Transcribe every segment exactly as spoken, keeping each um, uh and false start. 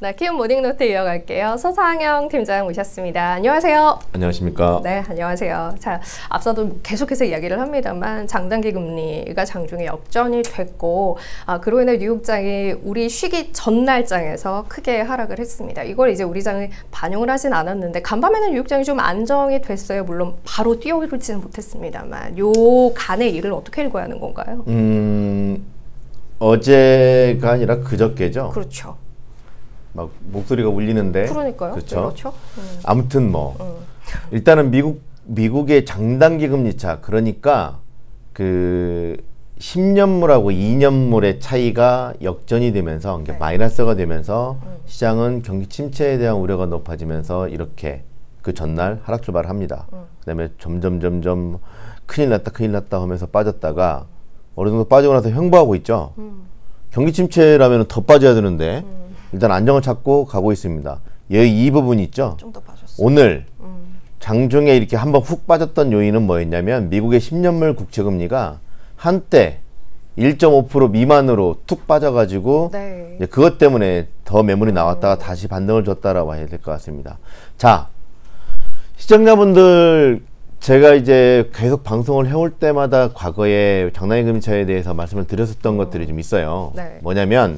네, 키움 모닝노트 이어갈게요. 서상영 팀장 모셨습니다. 안녕하세요. 안녕하십니까. 네, 안녕하세요. 자, 앞서도 계속해서 이야기를 합니다만 장단기 금리가 장중에 역전이 됐고, 아, 그로 인해 뉴욕장이 우리 쉬기 전날장에서 크게 하락을 했습니다. 이걸 이제 우리 장이 반영을 하진 않았는데 간밤에는 뉴욕장이 좀 안정이 됐어요. 물론 바로 뛰어오르지는 못했습니다만 요 간의 일을 어떻게 읽어야 하는 건가요? 음, 어제가 아니라 그저께죠. 그렇죠. 막 목소리가 울리는데. 그러니까요. 그렇죠. 그렇죠. 음. 아무튼 뭐 음. 일단은 미국 미국의 장단기 금리차, 그러니까 그 십 년물하고 이 년물의 차이가 역전이 되면서, 그러니까 네. 마이너스가 되면서 음. 시장은 경기 침체에 대한 우려가 높아지면서 이렇게 그 전날 하락 출발을 합니다. 음. 그다음에 점점 점점 큰일 났다 큰일 났다 하면서 빠졌다가 어느 정도 빠지고 나서 횡보하고 있죠. 음. 경기 침체라면 더 빠져야 되는데 음. 일단 안정을 찾고 가고 있습니다. 여기 이 부분이 있죠. 좀 더 빠졌어요. 오늘 음. 장중에 이렇게 한번 훅 빠졌던 요인은 뭐였냐면 미국의 십 년물 국채금리가 한때 일 점 오 퍼센트 미만으로 툭 빠져가지고 네. 이제 그것 때문에 더 매물이 나왔다가 음. 다시 반등을 줬다라고 해야 될 것 같습니다. 자, 시청자분들, 제가 이제 계속 방송을 해올 때마다 과거에 장단기 금리차에 대해서 말씀을 드렸었던 음. 것들이 좀 있어요. 네. 뭐냐면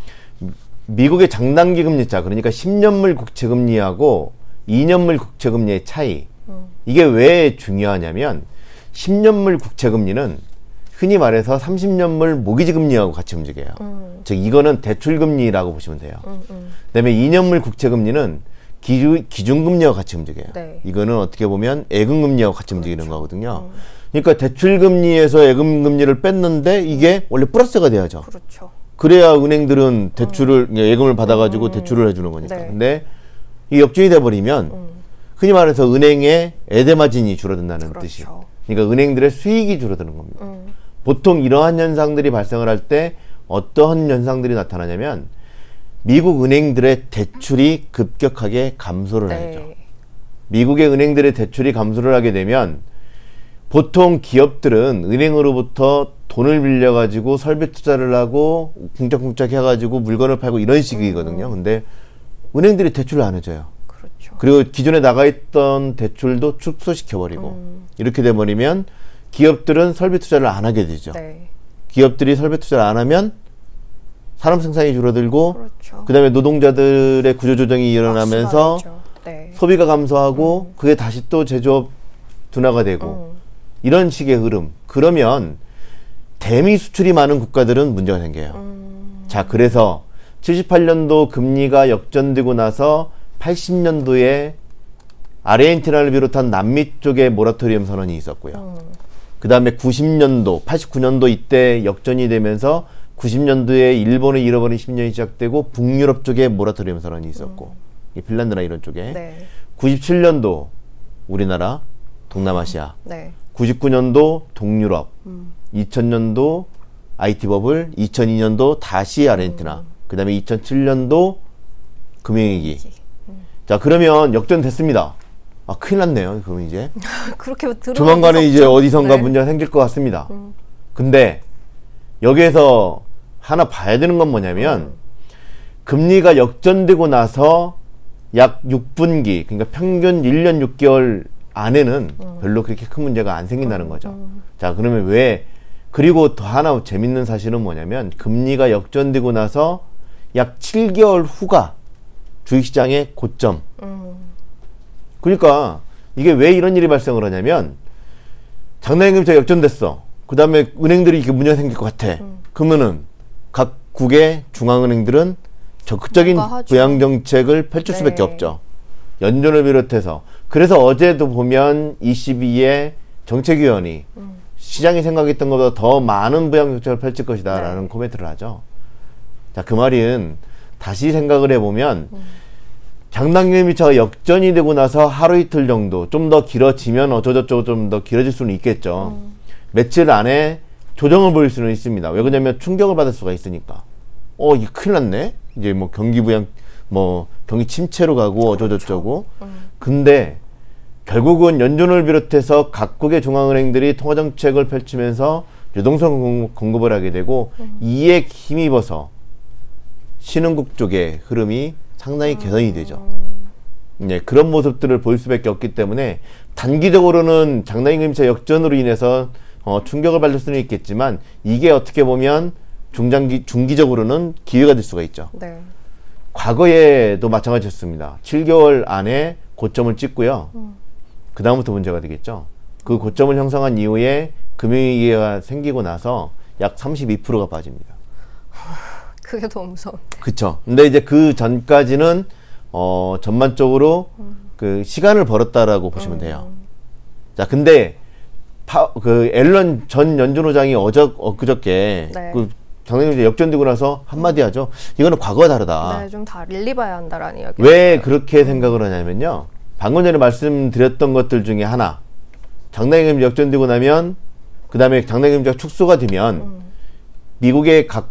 미국의 장단기 금리차, 그러니까 십 년물 국채금리하고 이 년물 국채금리의 차이, 음. 이게 왜 중요하냐면 십 년물 국채금리는 흔히 말해서 삼십 년물 모기지 금리하고 같이 움직여요. 음. 즉 이거는 대출금리라고 보시면 돼요. 음, 음. 그다음에 이 년물 국채금리는 기주, 기준금리하고 같이 움직여요. 네. 이거는 어떻게 보면 예금금리하고 같이 그렇죠. 움직이는 거거든요. 음. 그러니까 대출금리에서 예금금리를 뺐는데 이게 원래 플러스가 돼야죠. 그렇죠. 그래야 은행들은 대출을, 음. 예금을 받아가지고 음. 대출을 해주는 거니까. 네. 근데 이 역전이 돼버리면 음. 흔히 말해서 은행의 에데마진이 줄어든다는 그렇죠. 뜻이. 그러니까 은행들의 수익이 줄어드는 겁니다. 음. 보통 이러한 현상들이 발생을 할 때 어떠한 현상들이 나타나냐면 미국 은행들의 대출이 급격하게 감소를 네. 하죠. 미국의 은행들의 대출이 감소를 하게 되면 보통 기업들은 은행으로부터 돈을 빌려가지고 설비 투자를 하고 쿵짝쿵짝 해가지고 물건을 팔고 이런 식이거든요. 음. 근데 은행들이 대출을 안 해줘요. 그렇죠. 그리고 기존에 나가 있던 대출도 축소시켜버리고 음. 이렇게 돼버리면 기업들은 설비 투자를 안 하게 되죠. 네. 기업들이 설비 투자를 안 하면 산업 생산이 줄어들고 그렇죠. 그다음에 노동자들의 구조조정이 일어나면서 네. 소비가 감소하고 음. 그게 다시 또 제조업 둔화가 되고 음. 이런 식의 흐름. 그러면 대미 수출이 많은 국가들은 문제가 생겨요. 음. 자, 그래서 칠십팔 년도 금리가 역전되고 나서 팔십 년도에 아르헨티나를 비롯한 남미 쪽에 모라토리엄 선언이 있었고요. 음. 그 다음에 구십 년도, 팔십구 년도 이때 역전이 되면서 구십 년도에 일본을 잃어버린 십 년이 시작되고 북유럽 쪽에 모라토리엄 선언이 있었고 음. 핀란드나 이런 쪽에 네. 구십칠 년도 우리나라, 동남아시아 음. 네. 구십구 년도 동유럽 음. 이천 년도 아이티 버블, 이천이 년도 다시 아르헨티나 음. 그 다음에 이천칠 년도 금융위기. 음. 자, 그러면 역전됐습니다. 아, 큰일 났네요. 그럼 이제 그렇게 조만간에 이제 어디선가 네. 문제가 생길 것 같습니다. 음. 근데 여기에서 하나 봐야 되는 건 뭐냐면 음. 금리가 역전되고 나서 약 육 분기, 그러니까 평균 일 년 육 개월 안에는 음. 별로 그렇게 큰 문제가 안 생긴다는 거죠. 음. 자, 그러면 왜? 그리고 더 하나 재밌는 사실은 뭐냐면 금리가 역전되고 나서 약 칠 개월 후가 주식시장의 고점. 음. 그러니까 이게 왜 이런 일이 발생을 하냐면 장단기 금리차가 역전됐어. 그 다음에 은행들이 이렇게 문제가 생길 것 같아. 음. 그러면은 각국의 중앙은행들은 적극적인 부양정책을 펼칠 네. 수밖에 없죠. 연준을 비롯해서. 그래서 어제도 보면 이시비의 정책위원이 음. 시장이 생각했던 것보다 더 많은 부양정책을 펼칠 것이다 라는 네. 코멘트를 하죠. 자, 그 말은 다시 생각을 해보면 음. 장단기 금리차가 역전이 되고 나서 하루 이틀 정도 좀 더 길어지면 어쩌저쩌고 좀 더 길어질 수는 있겠죠. 음. 며칠 안에 조정을 보일 수는 있습니다. 왜 그러냐면 충격을 받을 수가 있으니까. 어, 이게 큰일 났네? 이제 뭐 경기 부양, 뭐 경기 침체로 가고 어쩌저쩌고. 그렇죠. 음. 근데 결국은 연준을 비롯해서 각국의 중앙은행들이 통화정책을 펼치면서 유동성 공급을 하게 되고 음. 이에 힘입어서 신흥국 쪽의 흐름이 상당히 음. 개선이 되죠. 네, 그런 모습들을 보일 수밖에 없기 때문에 단기적으로는 장단기금리차 역전으로 인해서 어, 충격을 받을 수는 있겠지만 이게 어떻게 보면 중장기, 중기적으로는 기회가 될 수가 있죠. 네. 과거에도 마찬가지였습니다. 칠 개월 안에 고점을 찍고요. 음. 그 다음부터 문제가 되겠죠. 그 고점을 형성한 이후에 금융위기가 생기고 나서 약 삼십이 퍼센트가 빠집니다. 그게 더 무서워. 그쵸. 근데 이제 그 전까지는 어, 전반적으로 음. 그 시간을 벌었다라고 보시면 음. 돼요. 자, 근데 파, 그 앨런 전 연준호장이 어저 엊그저께 네. 그 장난이 역전되고 나서 한마디 하죠. 이거는 과거와 다르다. 네, 좀 다 릴리봐야 한다라는 이야기. 왜 그렇게 생각을 하냐면요. 방금 전에 말씀드렸던 것들 중에 하나. 장단기금리 역전되고 나면 그 다음에 장단기금리가 축소가 되면 음. 미국의 각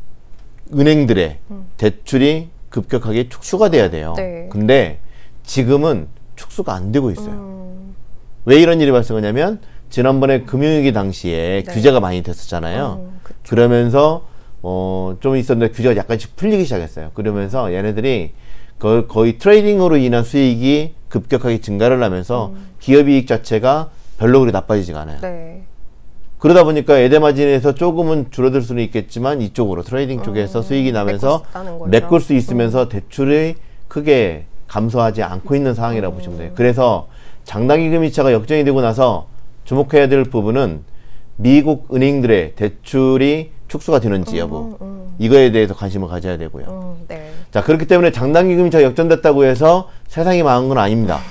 은행들의 음. 대출이 급격하게 축소가 돼야 돼요. 네. 근데 지금은 축소가 안 되고 있어요. 음. 왜 이런 일이 발생하냐면 지난번에 금융위기 당시에 네. 규제가 많이 됐었잖아요. 음, 그러면서 어, 좀 있었는데 규제가 약간씩 풀리기 시작했어요. 그러면서 얘네들이 거, 거의 트레이딩으로 인한 수익이 급격하게 증가를 하면서 음. 기업이익 자체가 별로 그리 나빠지지가 않아요. 네. 그러다 보니까 에데마진에서 조금은 줄어들 수는 있겠지만 이쪽으로 트레이딩 쪽에서 음, 수익이 나면서 메꿀 수 있으면서 음. 대출이 크게 감소하지 않고 있는 상황이라고 음. 보시면 돼요. 그래서 장단기금리차가 역전이 되고 나서 주목해야 될 부분은 미국 은행들의 대출이 축소가 되는지 여부 음, 음. 이거에 대해서 관심을 가져야 되고요. 음, 네. 자, 그렇기 때문에 장단기금리차가 역전됐다고 해서 세상이 망한 건 아닙니다.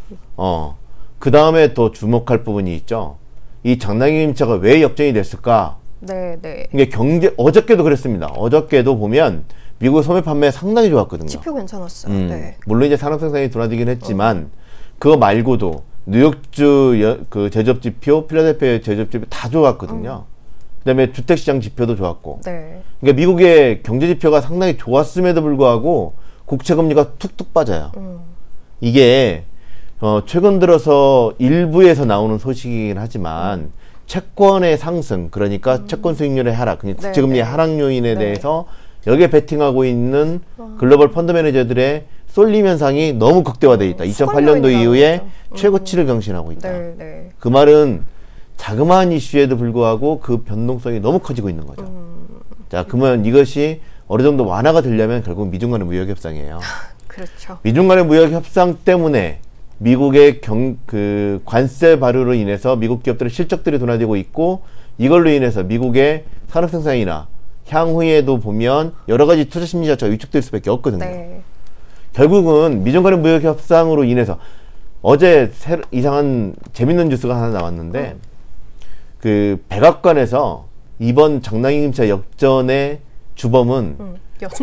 어, 그 다음에 또 주목할 부분이 있죠. 이 장단기금리차가 왜 역전이 됐을까? 네, 네. 이게 경제 어저께도 그랬습니다. 어저께도 보면 미국 소매 판매 상당히 좋았거든요. 지표 괜찮았어요. 음, 네. 물론 이제 산업 생산이 둔화되긴 했지만 음. 그거 말고도 뉴욕주 여, 그 제조업 지표, 필라델피아 제조업 지표 다 좋았거든요. 음. 그다음에 주택시장 지표도 좋았고. 네. 그러니까 미국의 경제 지표가 상당히 좋았음에도 불구하고 국채 금리가 툭툭 빠져요. 음. 이게 어, 최근 들어서 일부에서 나오는 소식이긴 하지만 음. 채권의 상승, 그러니까 음. 채권 수익률의 하락, 그러니까 국채 금리의 하락 요인에 네. 대해서 여기에 베팅하고 있는 와. 글로벌 펀드 매니저들의 쏠림 현상이 너무 극대화되어 있다. 음, 이천팔 년도 이후에 음. 최고치를 경신하고 있다. 네, 네. 그 말은 자그마한 이슈에도 불구하고 그 변동성이 너무 커지고 있는 거죠. 음. 자, 그러면 이것이 어느 정도 완화가 되려면 결국 미중 간의 무역 협상이에요. 그렇죠. 미중 간의 무역 협상 때문에 미국의 경, 그 관세 발효로 인해서 미국 기업들의 실적들이 둔화되고 있고 이걸로 인해서 미국의 산업 생산이나 향후에도 보면 여러 가지 투자 심리 자체가 위축될 수밖에 없거든요. 네. 결국은 미중 간의 무역 협상으로 인해서 어제 새로, 이상한 재밌는 뉴스가 하나 나왔는데 음. 그 백악관에서 이번 장단기금리차 역전의 주범은 음,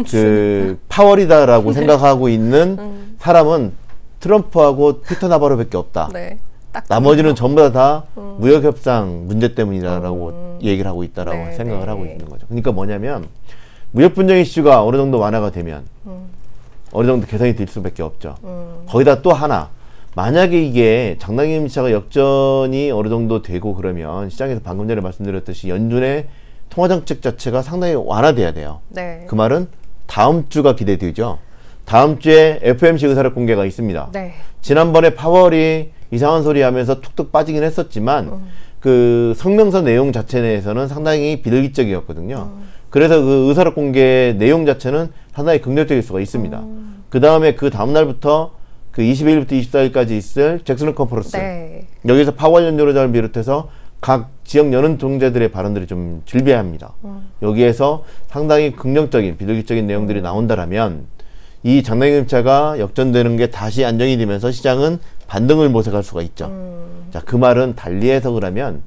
그 파월이다라고 네. 생각하고 있는 음. 사람은 트럼프하고 피터 나바로밖에 없다. 네. 나머지는 전부 다, 다 음. 무역협상 문제 때문이다라고 음. 얘기를 하고 있다라고 네, 생각을 네. 하고 있는 거죠. 그러니까 뭐냐면 무역 분쟁 이슈가 어느 정도 완화가 되면 음. 어느 정도 개선이 될 수밖에 없죠. 음. 거기다 또 하나, 만약에 이게 장단기금리차가 역전이 어느 정도 되고 그러면 시장에서 방금 전에 말씀드렸듯이 연준의 통화정책 자체가 상당히 완화돼야 돼요. 네. 그 말은 다음 주가 기대되죠. 다음 주에 에프오엠씨 의사록 공개가 있습니다. 네. 지난번에 파월이 이상한 소리 하면서 툭툭 빠지긴 했었지만 음. 그 성명서 내용 자체 내에서는 상당히 비둘기적이었거든요. 음. 그래서 그 의사록 공개 내용 자체는 상당히 긍정적일 수가 있습니다. 음. 그 다음에 그 다음날부터 그 이십일 일부터 이십사 일까지 있을 잭슨 컨퍼런스. 네. 여기서 파월 연준의장을 비롯해서 각 지역 연은 총재들의 발언들이 좀 질비합니다. 음. 여기에서 상당히 긍정적인 비둘기적인 내용들이 음. 나온다라면 이 장단기금리차가 역전되는 게 다시 안정이 되면서 시장은 반등을 모색할 수가 있죠. 음. 자, 그 말은 달리 해석을 하면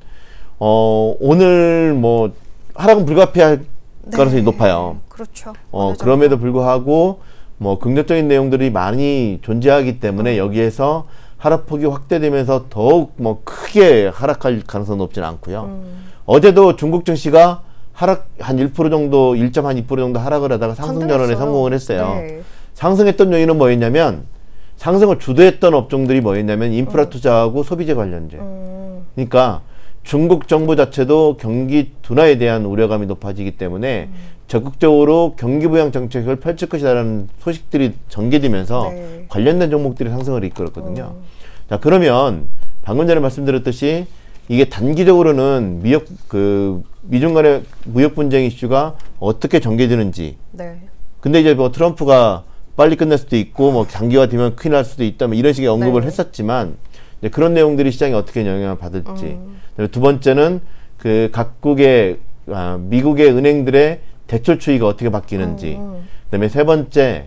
어, 오늘 뭐 하락은 불가피할 네. 가능성이 높아요. 그렇죠. 어, 그럼에도 불구하고 뭐 긍정적인 내용들이 많이 존재하기 때문에 음. 여기에서 하락폭이 확대되면서 더욱 뭐 크게 하락할 가능성은 높지는 않고요. 음. 어제도 중국 증시가 하락 한 일 퍼센트 정도, 일 점 이 퍼센트 정도 하락을 하다가 상승 전환에 성공을 했어요. 네. 상승했던 요인은 뭐였냐면 상승을 주도했던 업종들이 뭐였냐면 인프라 투자하고 음. 소비재 관련주. 음. 그러니까 중국 정부 자체도 경기 둔화에 대한 우려감이 높아지기 때문에 음. 적극적으로 경기 부양 정책을 펼칠 것이라는 소식들이 전개되면서 네. 관련된 종목들이 상승을 이끌었거든요. 음. 자, 그러면 방금 전에 말씀드렸듯이 이게 단기적으로는 미역 그 미중 간의 무역 분쟁 이슈가 어떻게 전개되는지. 네. 근데 이제 뭐 트럼프가 빨리 끝날 수도 있고 뭐 장기화 되면 큰일 날 수도 있다 뭐 이런 식의 언급을 네. 했었지만 이제 그런 내용들이 시장에 어떻게 영향을 받을지. 음. 두 번째는 그 각국의 아, 미국의 은행들의 대출 추이가 어떻게 바뀌는지. 음. 그다음에 세 번째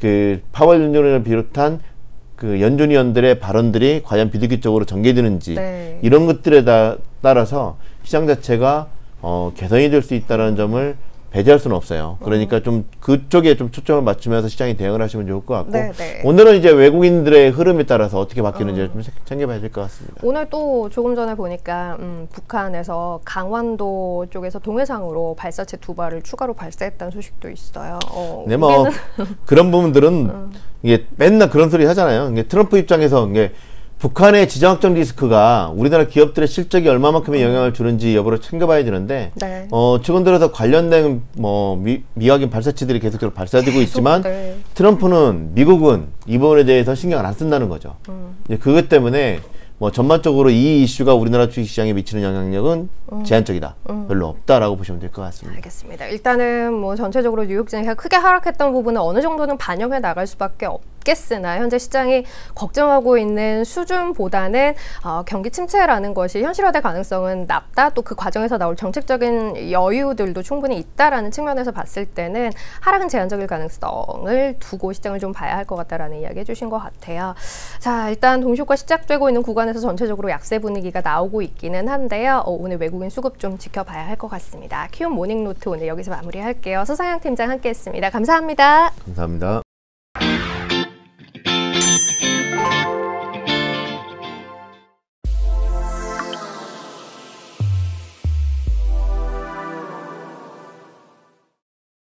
그 파월 연준을 비롯한 그 연준위원들의 발언들이 과연 비둘기적으로 전개되는지 네. 이런 것들에 다, 따라서 시장 자체가 어, 개선이 될 수 있다는 점을 배제할 수는 없어요. 그러니까 좀 그쪽에 좀 초점을 맞추면서 시장이 대응을 하시면 좋을 것 같고 네, 네. 오늘은 이제 외국인들의 흐름에 따라서 어떻게 바뀌는지를 음. 좀 챙겨봐야 될 것 같습니다. 오늘 또 조금 전에 보니까 음, 북한에서 강원도 쪽에서 동해상으로 발사체 두 발을 추가로 발사했다는 소식도 있어요. 어, 네, 뭐 그런 부분들은 음. 이게 맨날 그런 소리 하잖아요. 이게 트럼프 입장에서 이게 북한의 지정학적 리스크가 우리나라 기업들의 실적이 얼마만큼의 영향을 주는지 여부를 챙겨봐야 되는데 네. 어, 최근 들어서 관련된 뭐 미, 미확인 발사체들이 계속적으로 발사되고 계속, 있지만 네. 트럼프는 미국은 이 부분에 대해서 신경을 안 쓴다는 거죠. 음. 이제 그것 때문에 뭐 전반적으로 이 이슈가 우리나라 주식시장에 미치는 영향력은 음. 제한적이다. 음. 별로 없다라고 보시면 될 것 같습니다. 알겠습니다. 일단은 뭐 전체적으로 뉴욕 증시가 크게 하락했던 부분은 어느 정도는 반영해 나갈 수밖에 없겠으나 현재 시장이 걱정하고 있는 수준보다는 어, 경기 침체라는 것이 현실화될 가능성은 낮다. 또 그 과정에서 나올 정책적인 여유들도 충분히 있다라는 측면에서 봤을 때는 하락은 제한적일 가능성을 두고 시장을 좀 봐야 할 것 같다라는 이야기 해주신 것 같아요. 자, 일단 동시효과 시작되고 있는 구간에서 전체적으로 약세 분위기가 나오고 있기는 한데요. 어, 오늘 외국인 수급 좀 지켜봐야 할 것 같습니다. 키움 모닝노트 오늘 여기서 마무리할게요. 서상향 팀장 함께했습니다. 감사합니다. 감사합니다.